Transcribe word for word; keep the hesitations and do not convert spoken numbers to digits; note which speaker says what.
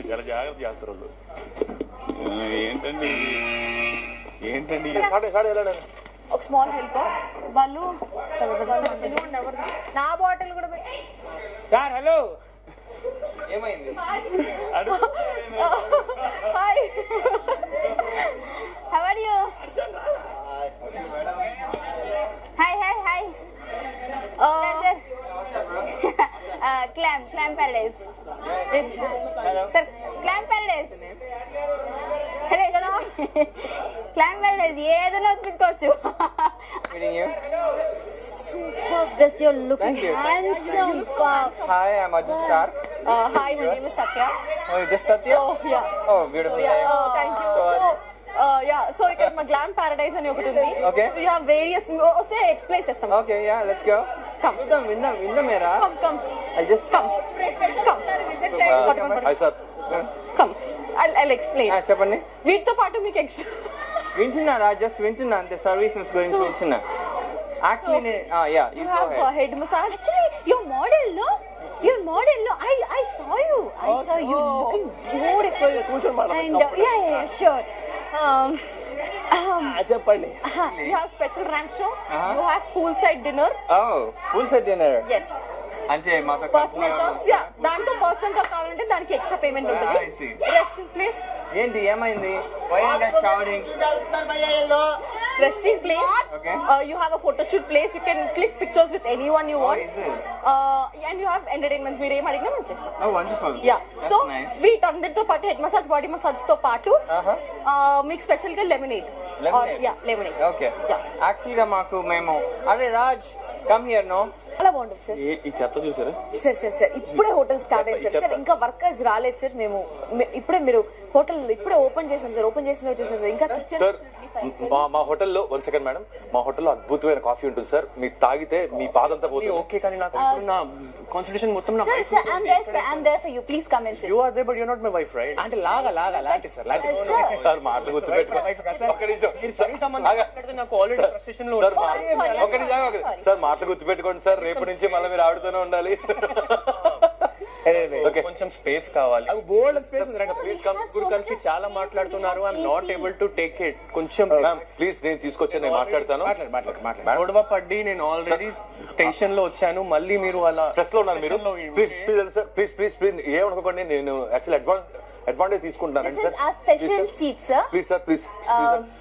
Speaker 1: చాలా జాగ్రత్త చేస్తారు ఏంటండి ఏంటండి సాడే సాడే వెళ్ళండి
Speaker 2: ఒక స్మాల్ హెల్ప్ వాళ్ళు నా బాటిల్ కూడా
Speaker 3: సార్ హలో ఏమైంది
Speaker 2: hi
Speaker 4: how are you hi hi hi sir clam clam paradise sir clam paradise clam paradise ఏదైనా ఒప్పించుకోవచ్చు
Speaker 2: Superb dress, you're looking handsome.
Speaker 3: Hi, I'm Arjun Star.
Speaker 2: Uh, hi, my name is Satya.
Speaker 3: Oh, you just Satya?
Speaker 2: Oh, yeah.
Speaker 3: Oh, beautiful.
Speaker 2: Yeah, uh, thank you.
Speaker 3: So,
Speaker 2: So, uh, yeah, so ఇక్కడ మా glam paradise అని ఒకటి ఉంది.
Speaker 3: Okay.
Speaker 2: We have various వస్తే explain చేస్తాం.
Speaker 3: Okay, yeah, let's go.
Speaker 2: Come.
Speaker 3: విందాం విందాం విందామేరా.
Speaker 2: Come, come.
Speaker 3: I'll just
Speaker 2: come. Come. Sir, visit చేయండి.
Speaker 1: Hi sir
Speaker 2: Come. I'll I'll explain.
Speaker 3: Ah, చెప్పండి.
Speaker 2: వీటితో పాటు మీకు ఎక్స్ట్రా
Speaker 3: వింటున్నారా జస్ట్ వింటున్నా అంతే సర్వీసెస్ గురించి వింటున్నా actually yeah
Speaker 2: you have a head massage. Actually, your model, no? Your model, no? I I saw you. I saw you looking beautiful. And uh, yeah, yeah, yeah, sure. Um, um,
Speaker 1: చెప్పండి
Speaker 2: you have special ramp show. You have poolside dinner.
Speaker 3: Oh, full set dinner.
Speaker 2: Yes.
Speaker 3: అంటే మాతో
Speaker 2: Personal talks. Yeah. దాంతో personal talk కావాలంటే దానికి extra payment ఉంటుంది.
Speaker 3: I see.
Speaker 2: Resting place.
Speaker 3: ఏంటి ఏమైంది why you guys shouting
Speaker 2: Resting place.
Speaker 3: Okay.
Speaker 2: Uh, you have a photo shoot place. You can click pictures with anyone you want.
Speaker 3: Oh, is it?
Speaker 2: Uh, and you have entertainments. మీరు ఏం అడిగినా మేము చేస్తాం.
Speaker 3: oh wonderful
Speaker 2: Yeah.
Speaker 3: that's
Speaker 2: So
Speaker 3: nice
Speaker 2: వీటందరితో పాటు head massage body massage తో పాటు
Speaker 3: uh-huh
Speaker 2: మీకు special గా lemonade
Speaker 3: Lemonade?
Speaker 2: Yeah lemonade
Speaker 3: okay
Speaker 2: Yeah.
Speaker 3: Actually గా మాకు మేము అరే రాజ్ కమ్ హియర్ నో
Speaker 2: చాలా బాగుంటుంది సార్.
Speaker 1: ఈ చెత్త చూసారా
Speaker 5: సార్ సార్ సార్ ఇప్పుడే హోటల్ స్టార్ట్ అయింది సార్ సార్ ఇంకా వర్కర్స్ రాలేదు సార్ మేము మే- ఇప్పుడే మీరు హోటల్ ఇప్పుడే ఓపెన్ చేసాం సార్ ఓపెన్ చేసింది వచ్చేసారు సార్ ఇంకా కిచెన్
Speaker 1: సార్ మా మా హోటల్లో వన్ సెకండ్ మేడం మా హోటల్లో అద్భుతమైన కాఫీ ఉంటుంది సార్ మీకు తాగితే మీ పాదంతా పోతుంది
Speaker 3: ఓకే కానీ నాకు ఇప్పుడు నా కాన్సంట్రేషన్ మొత్తం నా
Speaker 5: sir sir I'm there sir I'm there for you please come and sit
Speaker 1: you are they but you not my wife right
Speaker 3: అంటే లాగా లాగా లాంటి సార్ లాంటి
Speaker 1: సార్ మాటలు గుర్తుపెట్టుకో ఒక్క నిమిషం
Speaker 3: మీరు సరి సంబంధం మాట్లాడితే నాకు ఆల్రెడీ ఫ్రస్ట్రేషన్ లో
Speaker 1: సార్ ఒక్క నిమిషం ఆగు, ఆగు. సార్ మాటలు గుర్తుపెట్టుకోండి సార్ రేపటి నుంచి మళ్ళీ మీరు ఆడుతూనే ఉండాలి
Speaker 3: కొంచెం స్పేస్ కావాలి
Speaker 1: బోల్డ్ స్పేస్ ఉంది రండి
Speaker 3: ప్లీజ్ కమ్ ముగ్గురు కలిసి చాలా మాట్లాడుతున్నారు I'm not able to take it కొంచెం
Speaker 1: మ్యామ్ ప్లీజ్ నేను తీసుకొచ్చాను నేను మాట్లాడతాను
Speaker 3: గొడవ పడ్డి నేను ఆల్రెడీ టెన్షన్ లో వచ్చాను మళ్ళీ మీరు అలా
Speaker 1: స్ట్రెస్ లో ఉన్నారు మీరు please please sir please please please ఏమనుకోకండి నేను యాక్చువల్లీ అడ్వాన్స్ అడ్వాంటేజ్ తీసుకుంటున్నాను
Speaker 5: this is a special seat sir
Speaker 1: please sir please